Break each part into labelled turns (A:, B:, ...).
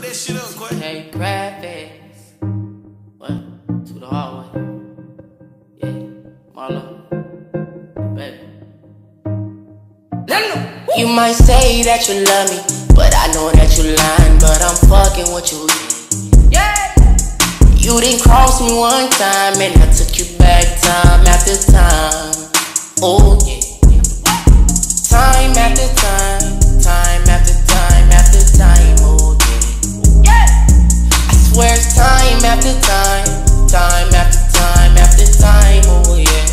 A: that shit up, Quay.
B: Hey, grab fast. What? To the hallway. Yeah, Marlo. Baby. You might say that you love me, but I know that you lying. But I'm fucking with you. Yeah. You didn't cross me one time, and I took you back time after time. Oh yeah. Time after time, time after time after time. Oh yeah. I swear it's time after time, time after time after time. Oh yeah.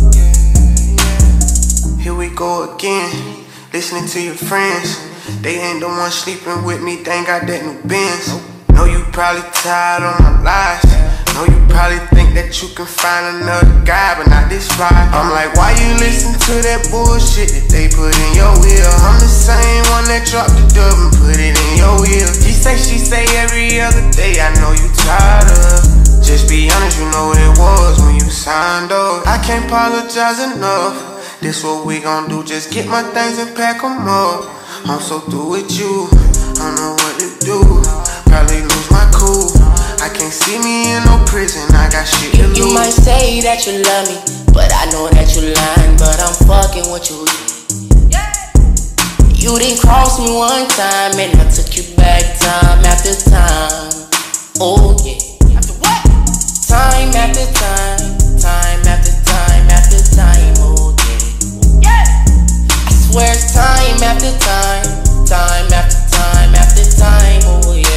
C: Here we go again, listening to your friends. They ain't the ones sleeping with me, they ain't got that new Benz. Know you probably tired of my lies. Know you probably think that you can find another guy, but not this fly. I'm like, why you listen to that bullshit that they put in your wheel? I'm the same one that dropped the dub and put it in your wheel. She say every other day, I know you tired of. Just be honest, you know what it was when you signed up. I can't apologize enough. This what we gon' do, just get my things and pack them up. I'm so through with you, I don't know what to do. Probably lose my cool. I can't see me in no prison, I got shit to lose.
B: You might say that you love me, but I know that you lying. But I'm fucking with you. You didn't cross me one time, and I took you back time after time. Oh yeah. After what? Time after time, time after time after time. Oh yeah. I swear it's time after time, time after time after time. Oh yeah.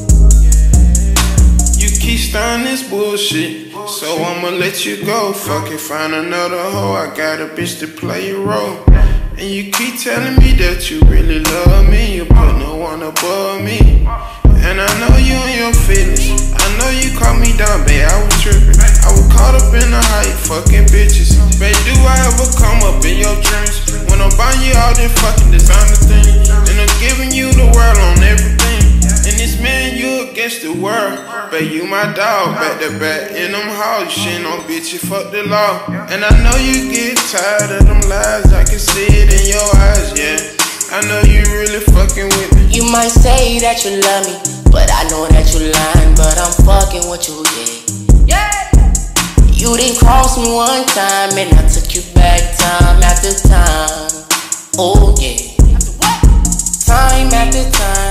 D: Keep starting this bullshit, so I'ma let you go. Fuck it, find another hoe. I got a bitch to play your role. And you keep telling me that you really love me. You put no one above me. And I know you and your feelings. I know you caught me down, babe, I was tripping. I was caught up in the hype, fucking bitches. Babe, do I ever come up in your dreams? When I'm buying you all them fucking designer things, and I'm giving you the world on everything. And this man, you against the world. Babe, you my dog, back to back in them halls. Shit on bitch, you fuck the law. And I know you get tired of them lies, I can see it in your eyes, yeah. I know you really fucking with me.
B: You might say that you love me, but I know that you lying. But I'm fucking with you, yeah. You didn't cross me one time, and I took you back time after time. Oh yeah. Time after time.